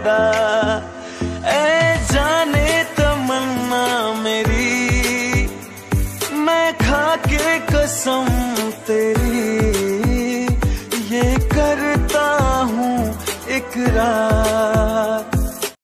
वादा। ऐ जाने तमन्ना मेरी, मैं खा के कसम तेरी ये करता हूँ इकरार।